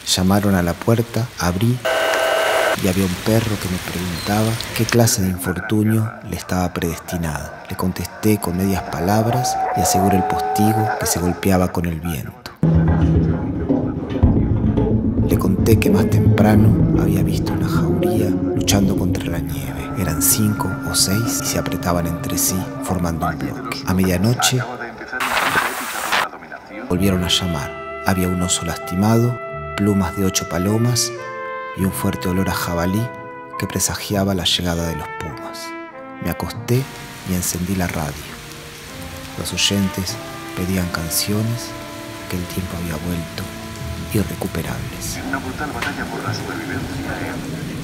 Llamaron a la puerta, abrí y había un perro que me preguntaba qué clase de infortunio le estaba predestinado. Le contesté con medias palabras y aseguré el postigo que se golpeaba con el viento. Le conté que más temprano había visto una jauría luchando contra la nieve. Eran 5 o 6 y se apretaban entre sí formando un bloque. A medianoche volvieron a llamar. Había un oso lastimado, plumas de 8 palomas y un fuerte olor a jabalí que presagiaba la llegada de los pumas. Me acosté y encendí la radio. Los oyentes pedían canciones que el tiempo había vuelto irrecuperables. En una brutal batalla por la supervivencia,